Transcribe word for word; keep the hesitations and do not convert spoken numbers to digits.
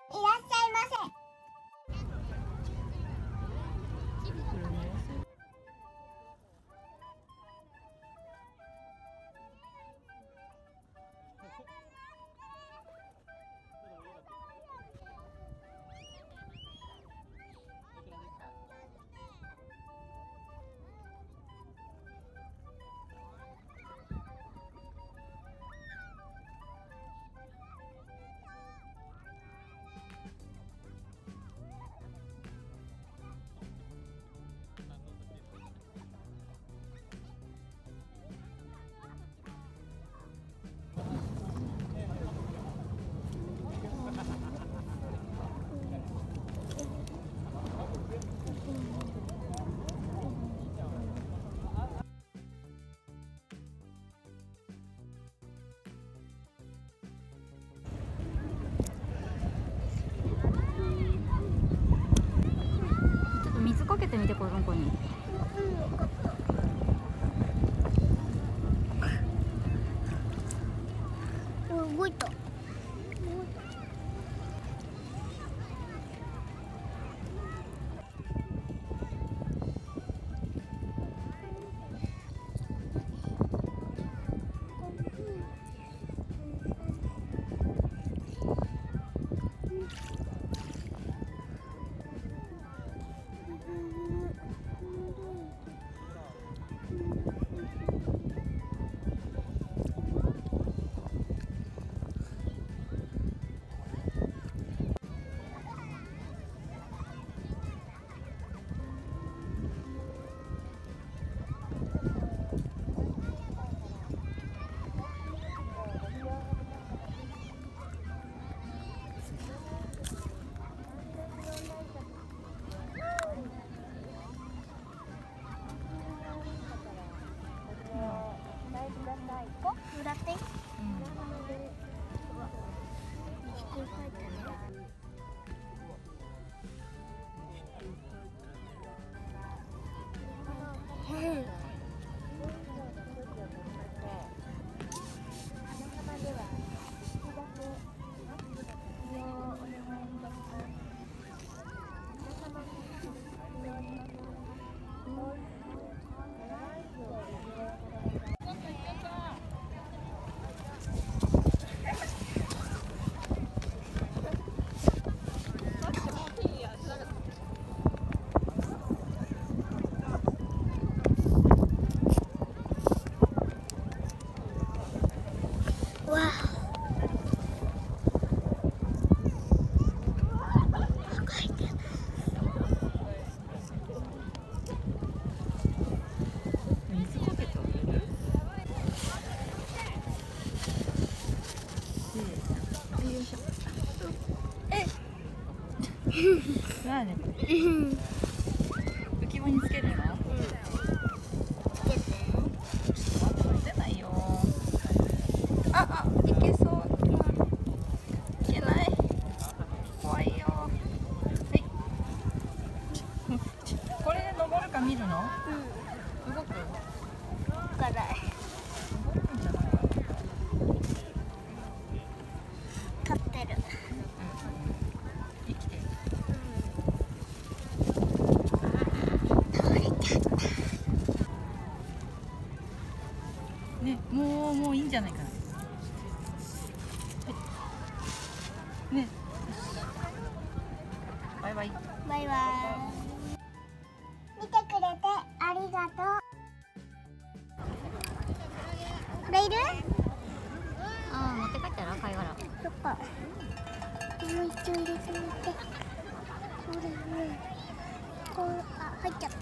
かけてみて、この子に。 動いた。裏手、うん、 何浮き輪につけるの？ つけて。 出ないよ。ああ、いけそう。いけない。怖いよ。はい。これで登るか見るの？うん。動く？ 動かない。 動くんじゃない？ 立ってる。 ね、もうもういいんじゃないかな。はい、ね。バイバイ。 バイバイ。見てくれてありがとう。これいる？ ああ、持って帰ったら貝殻。 そっか。もう一丁入れてみて。これね。こう、あ、入っちゃった。